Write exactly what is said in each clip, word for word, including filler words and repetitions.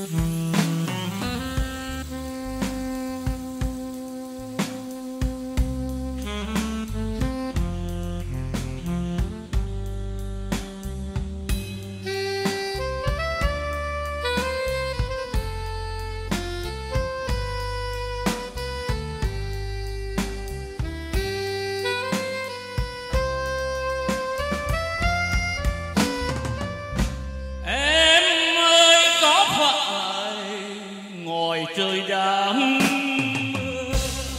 trời đang mưa.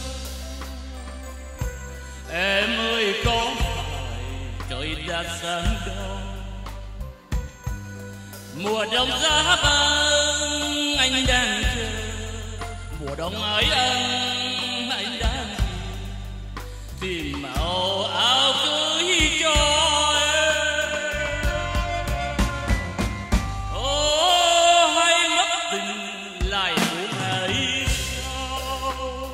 Em ơi có phải trời đã sáng đâu, mùa đông giá băng anh đang chờ, mùa đông ấy anh anh đang tìm màu áo cưới cho em. Ô hay mất tình lại buồn hay sao,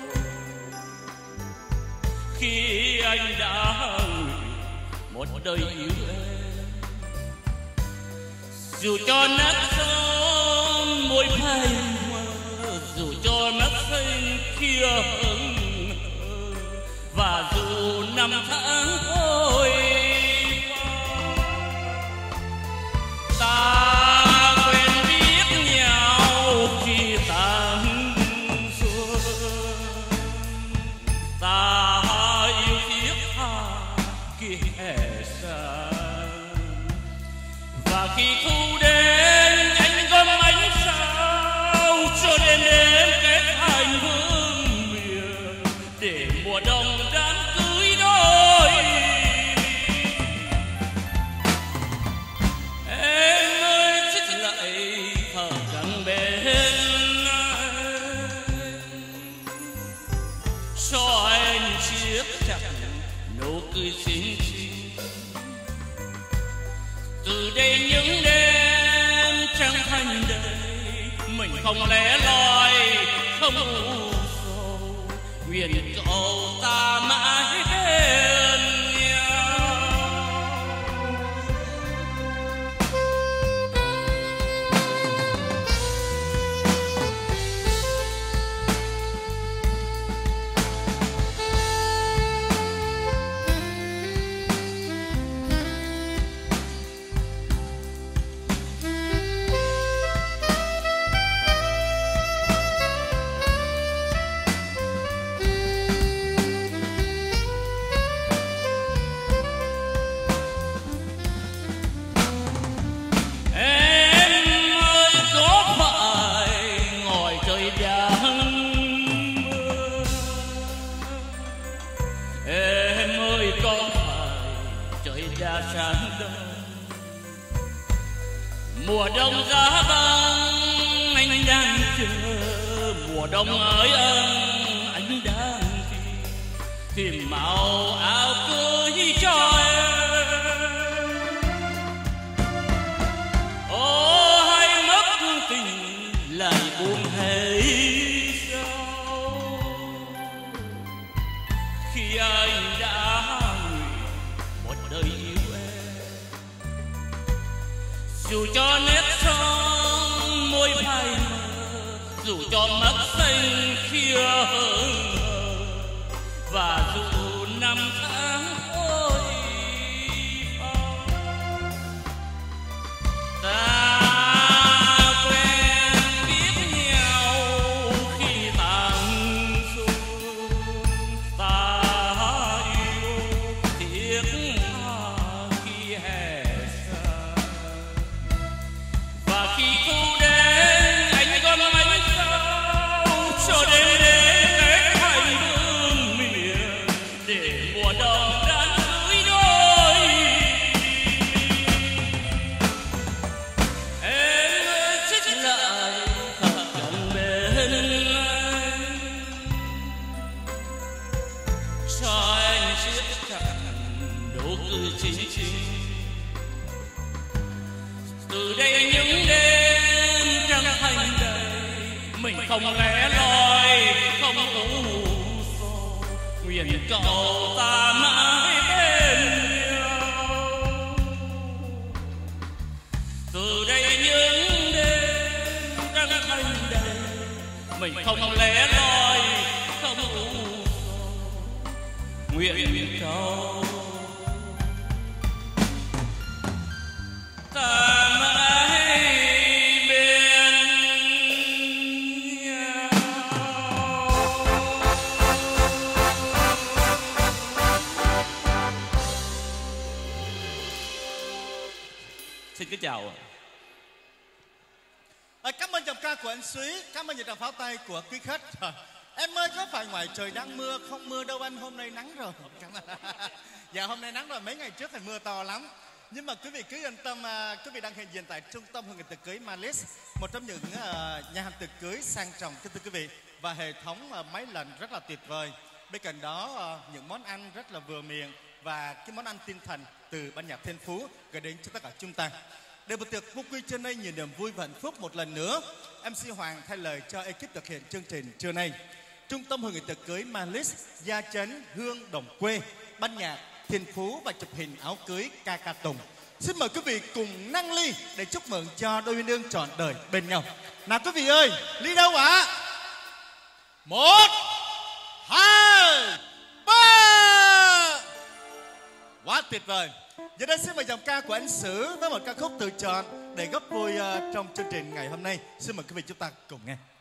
khi anh đã một đời yêu em, dù cho nát son môi phai mờ, dù cho mắt xanh kia hững hờ, và dù năm tháng trôi ta quen biết nhau khi tàn xuân, ta yêu thiết tha khi hè xa, và khi thu đến anh gom ánh sao cho đêm đêm kết thành hương miền, để mùa đông đám cưới đôi. Em ơi chết lại thở căng bên anh, cho anh chiếc chặt nụ cười xinh xinh. Từ đây những đêm trăng thanh đầy, mình không lẻ loi không u sầu, nguyện cầu ta mãi bên nhau. Em ơi có phải trời đã sáng đâu, mùa đông giá băng anh đang chờ, mùa đông ơi anh anh đang tìm tìm màu áo cưới cho em. Ô hay mất tình lại buồn hay sao, khi anh đã một đời yêu em, dù cho nét son môi phai mờ, dù cho mắt xanh kia hững hờ, và dù năm tháng trôi ta từ đây những đêm trăng thanh đầy, mình không lẻ loi không u sầu, nguyện cầu ta mãi bên nhau. Từ đây những đêm mình không lẻ loi không u sầu, nguyện cầu ta mãi bên nhau. Xin kính chào. À, cảm ơn giọng ca của anh Súy, cảm ơn những tràng pháo tay của quý khách. Rồi, em ơi, có phải ngoài trời đang mưa? Không mưa đâu anh, hôm nay nắng rồi. Cảm ơn. Dạ hôm nay nắng rồi, mấy ngày trước thì mưa to lắm. Nhưng mà quý vị cứ yên tâm, uh, quý vị đang hiện diện tại trung tâm hội nghị tiệc cưới Malice, một trong những uh, nhà hàng tiệc cưới sang trọng kính thưa quý vị, và hệ thống uh, máy lạnh rất là tuyệt vời. Bên cạnh đó uh, những món ăn rất là vừa miệng và cái món ăn tinh thần từ ban nhạc Thiên Phú gửi đến cho tất cả chúng ta. Để một tiệc vô quy trưa nay nhiều niềm vui và hạnh phúc một lần nữa, em xê Hoàng thay lời cho ekip thực hiện chương trình trưa nay. Trung tâm hội nghị tiệc cưới Malice, Gia Chấn, Hương, Đồng Quê, ban nhạc Thiên Phú và chụp hình áo cưới ca ca Tùng. Xin mời quý vị cùng nâng ly để chúc mừng cho đôi uyên ương trọn đời bên nhau. Nào quý vị ơi, ly đâu ạ? À? Một, hai, ba. Quá tuyệt vời. Giờ đây xin mời giọng ca của anh Sử với một ca khúc tự chọn để góp vui uh, trong chương trình ngày hôm nay. Xin mời quý vị chúng ta cùng nghe.